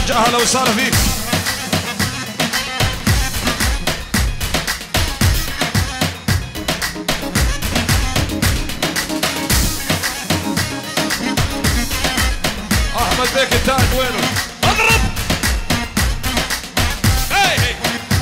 التاج اهلا وسهلا فيك. احمد بيك التاج وينه؟ اضرب. هي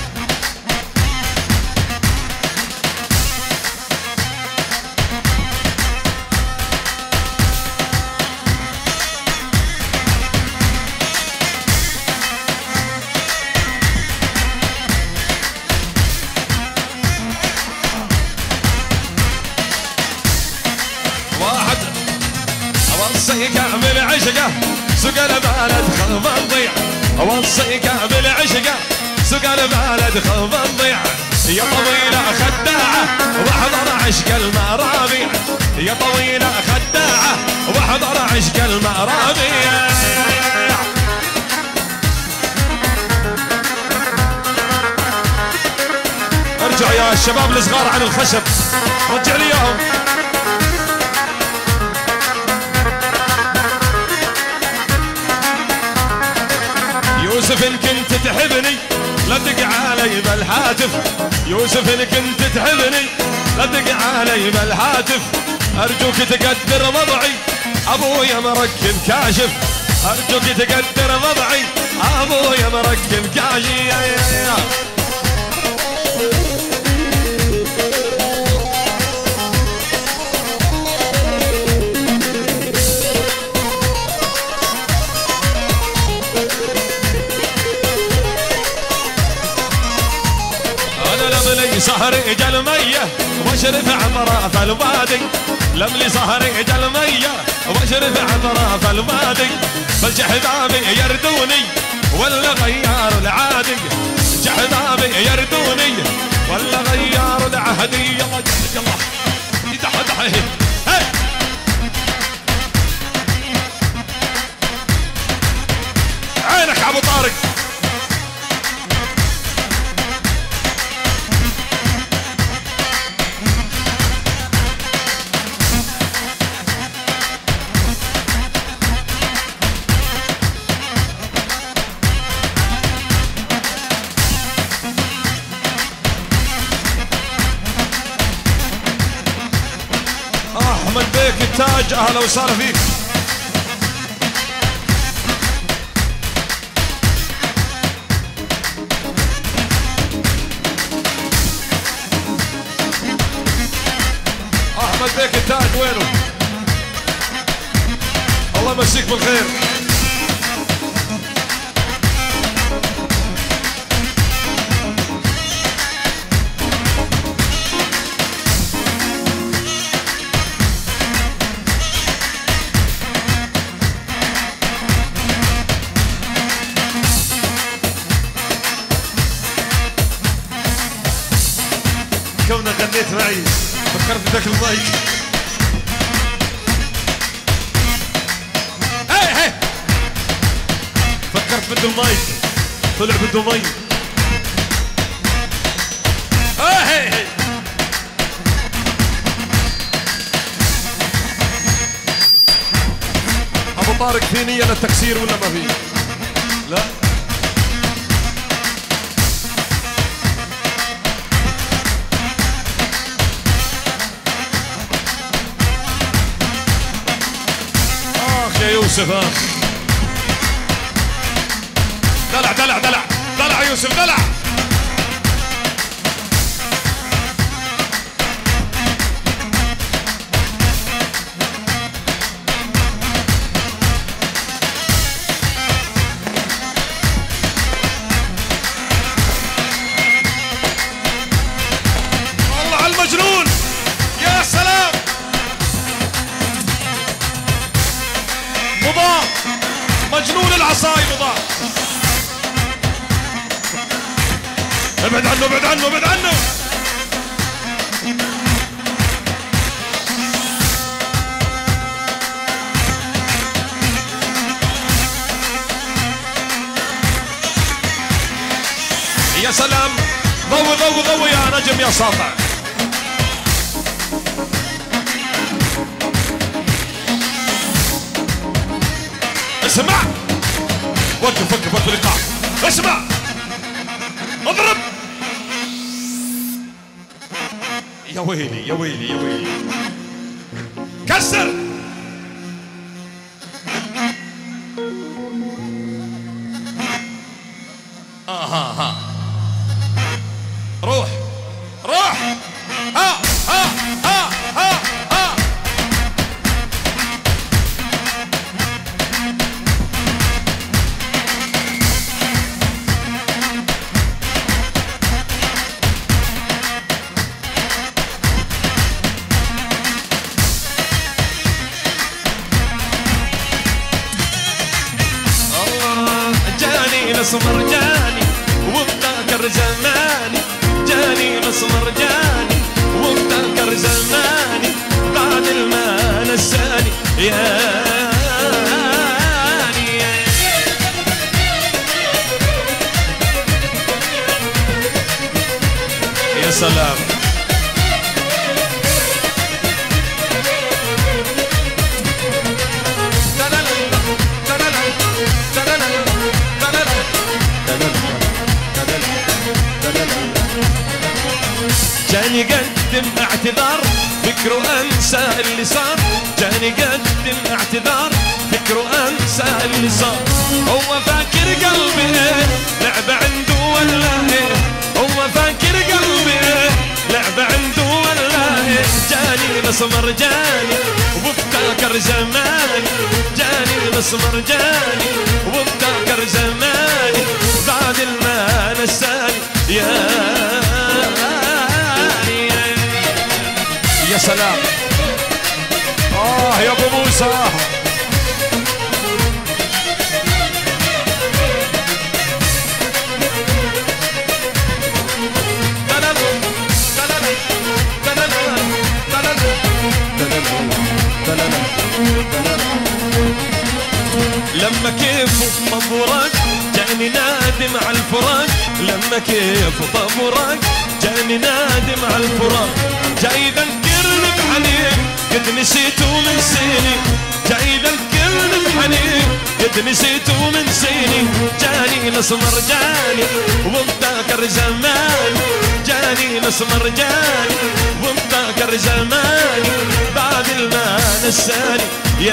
اوصيك بالعشقه سوق البلد خلف نضيع. اوصيك بالعشقه سوق البلد خلف نضيع. يا طويله خداعه واحضر عشق المرابيع. يا طويله خداعه واحضر عشق المرابيع. ارجع يا الشباب الصغار عن الخشب، رجع لي اياهم. يوسف إن كنت تحبني لا تدق علي بالهاتف. يوسف إن كنت تحبني لا تدق علي بالهاتف. أرجوك تقدر وضعي أبويا مركب كاشف. أرجوك تقدر وضعي أبويا مركب كاشف. سهري جلمية واشرف عطراف الوادي. لملي سهري جلمية واشرف عطراف الوادي. فالجحبابي يردوني ولا غيار العادي. جحبابي يردوني ولا غيار العهدي. يلا يلا يدح هي عينك يا ابو طارق. احمد بيك التاج اهلا وسهلا فيك. احمد بيك التاج وينه؟ الله يمسيك بالخير. كونك غنيت معي فكرت بذاك المايك. هي فكرت بده المايك طلع بده مي. هي ابو طارق في نية للتكسير ولا ما في؟ لا يا يوسف. دلع دلع دلع دلع يوسف دلع. والله على المجنون يا سلام. مضاء مجنون العصاي مضاء. ابعد عنه ابعد عنه ابعد عنه. يا سلام. ضوي ضوي ضوي يا نجم يا ساطع. اسمع وقف وقف وقف الايقاع. اسمع اضرب. يا ويلي يا ويلي يا ويلي. كسر. ها روح روح. ها ها ها ها ها. الله جاني نسمر جاني وابتكر زماني. جاني مسمر جاني وابتكر زماني. بعد ما نساني ياني. يا سلام. جاني قدم اعتذار فكره انسى اللي صار. جاني قدم اعتذار فكره انسى اللي صار. هو فاكر قلبي ايه لعب عنده ولا ايه. هو فاكر قلبي ايه لعب عنده ولا ايه. جاني مسمر جاني وابتكر زماني. جاني مسمر جاني وابتكر زماني. بعد ما نساني يا سلام. يا ابو موسى. لما كيف طبورك جاني نادم على الفراق. لما كيف طبورك جاني نادم على الفراق. جاي ذكرني بحنين قد نسيته من سنين. جاي ذكرني بحنين قد نسيته من سنين. جاني مسمر جاني وابتكر زماني. جاني مسمر جاني وابتكر زماني. بعد ما نساني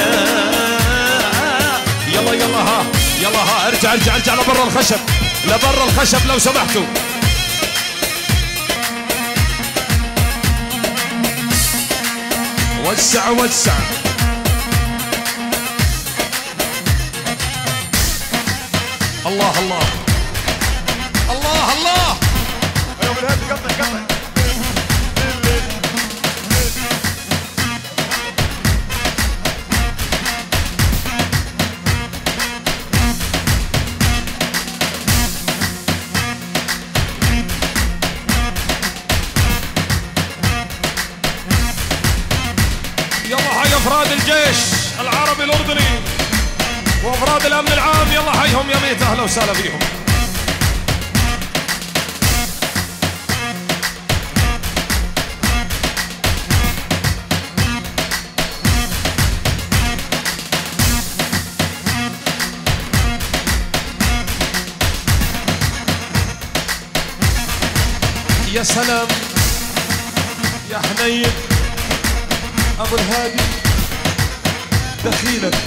يلا يلا ها يلا ها. ارجع ارجع ارجع لبر الخشب. لبر الخشب لو سمحتوا. وسع وسع. الله الله الله الله. ايوه من هذه قطع قطع. افراد الجيش العربي الاردني وافراد الامن العام يلا حيهم يا ميت. اهلا وسهلا فيهم. يا سلام يا حنين ابو الهادي دخيلك.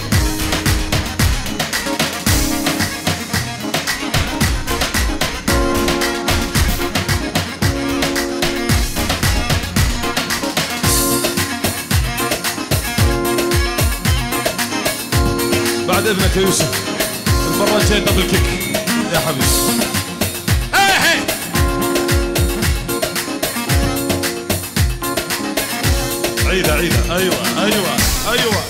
بعد اذنك يا يوسف المره الجايه دبل كيك يا حبيبي. عيدة عيدة. ايوه ايوه ايوه.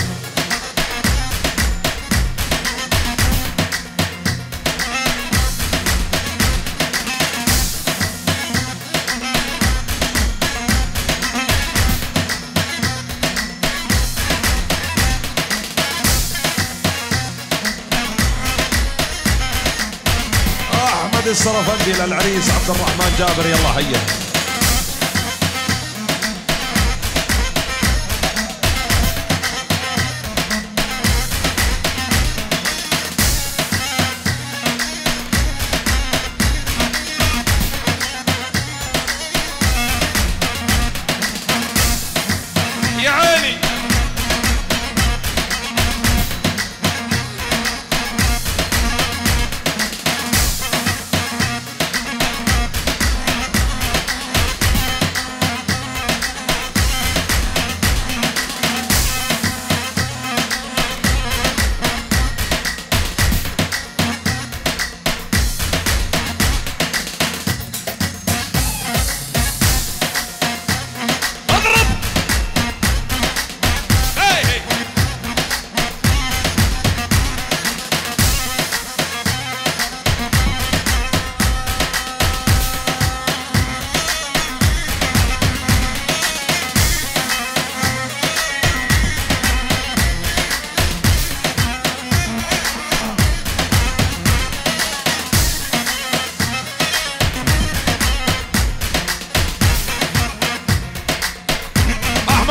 احمد الصرفندي للعريس عبد الرحمن جابر يلا هيا.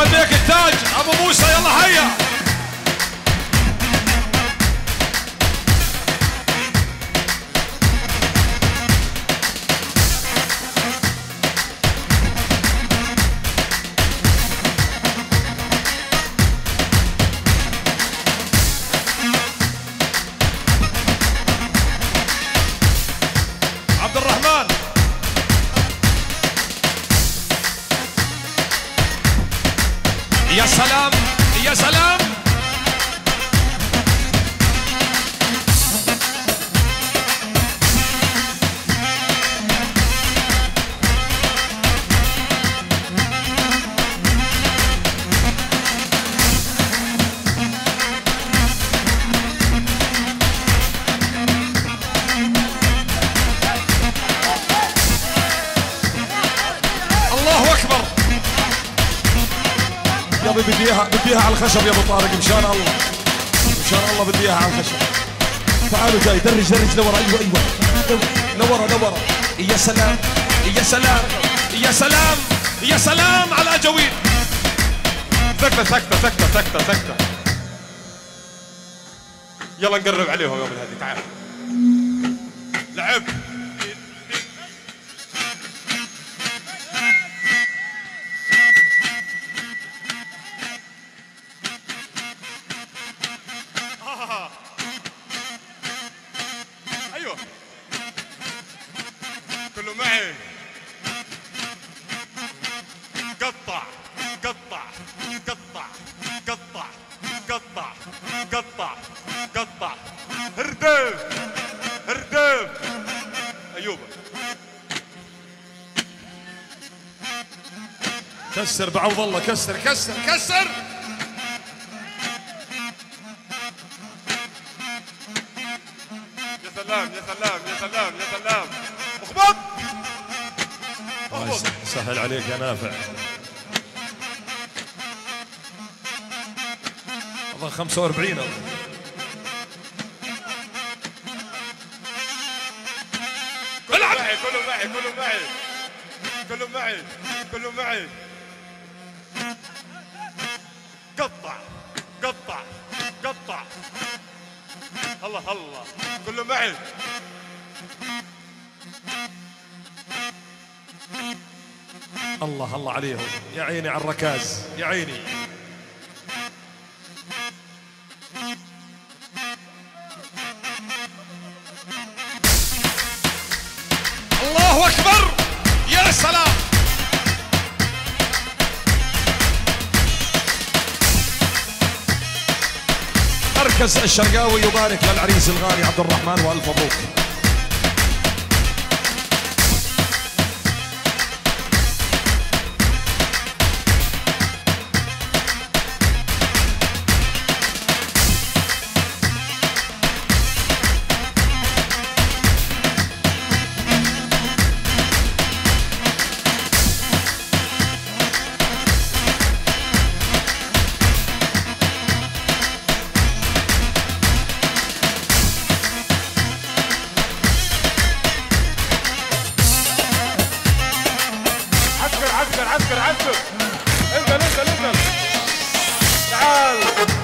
محمد بيك التاج ابو موسى يلا هيا. عبد الرحمن يا سلام يا سلام. الله اكبر. يابا بديها على الخشب يا ابو طارق مشان الله مشان الله بديها على الخشب. تعالوا جاي درج لورا. ايوه لورا. يا سلام يا سلام يا سلام يا سلام على جويل. سكتة يلا نقرب عليهم يوم الهدي. تعال لعب. ايوه كله معي. قطع هردف ايوب. كسر بعوض الله كسر. يا سلام اخبط. سهل عليك يا نافع. والله 45 كله معي. قطع الله كله معي. الله عليهم يا عيني على الركاز يا عيني. الله اكبر يا سلام. مركز الشرقاوي يبارك للعريس الغالي عبد الرحمن والف مبروك. عسكر انزل تعال.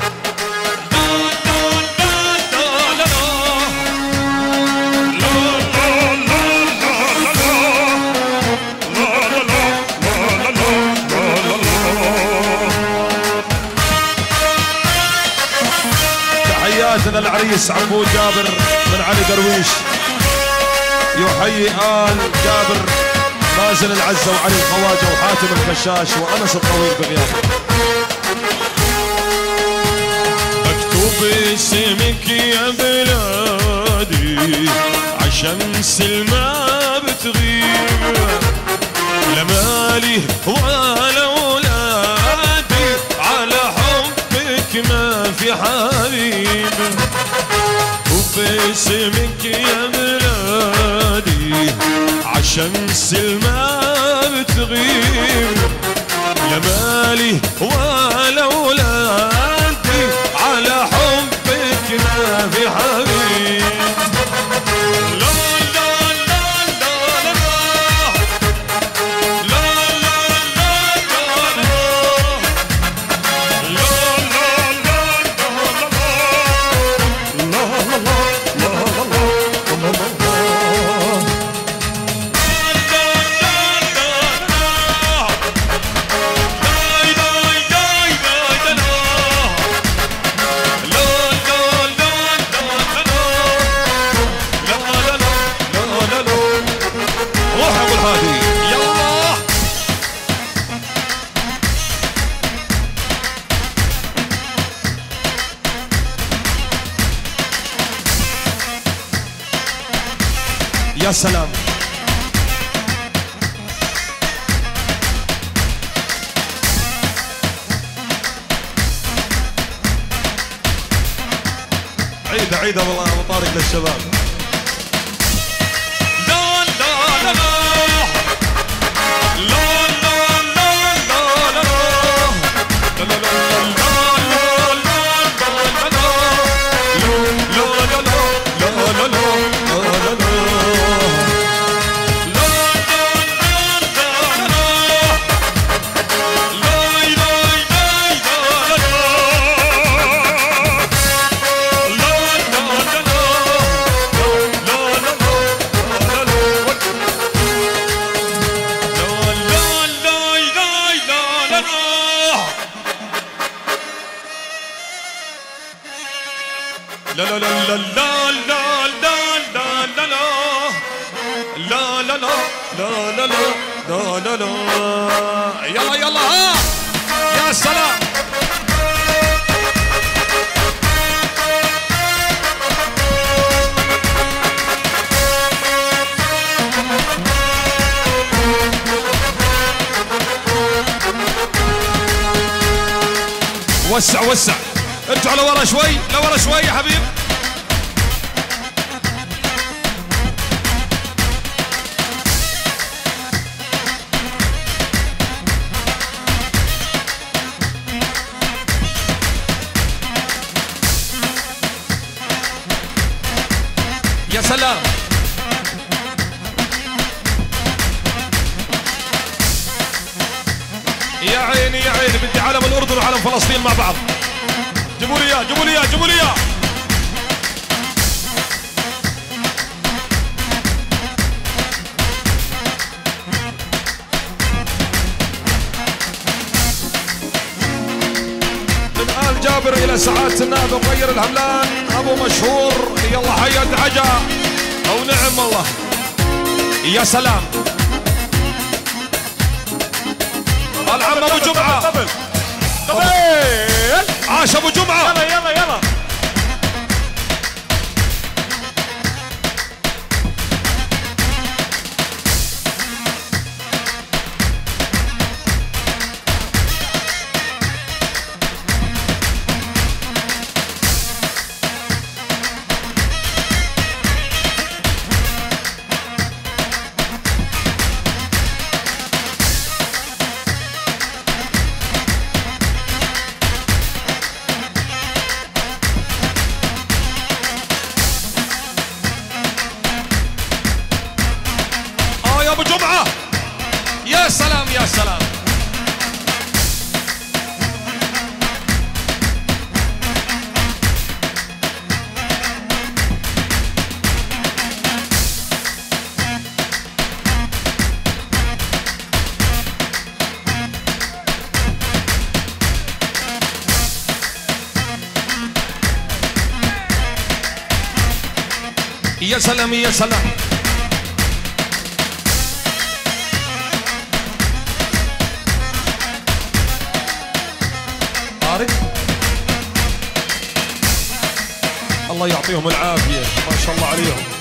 تحياتنا العريس عبود جابر من علي درويش، يحيي آل جابر مازن العزة وعلي الخواجة وحاتم الكشاش وأنس الطويل بغيابه. مكتوب اسمك يا بلادي عشمس ما بتغيب، لا مالي ولا أولادي على حبك ما في حبيب. مكتوب اسمك يا بلادي عشمس ما بتغيب، يا مالي ولا أولادي على حبك ما في حبيب. يا سلام. عيدة والله ابو طارق للشباب. لا لا لا لا يلا يلا ها يا سلام. وسع وسع، ارجعوا لورا شوي، لورا شوي يا حبيب. يا سلام. يا عيني يا عيني، بدي علم الأردن وعلم فلسطين مع بعض. جيبوا لي اياه جيبوا لي اياه جيبوا لي اياه. من آل جابر إلى سعادة النائب مغير الهملان أبو مشهور. يلا حيا دعجة أو نعم والله. يا سلام. العم أبو جمعة. عاش أبو جمعة. يلا يلا يلا. ابو جمعة. يا سلام يا سلام. يا سلام يا سلام. الله يعطيهم العافية، ما شاء الله عليهم.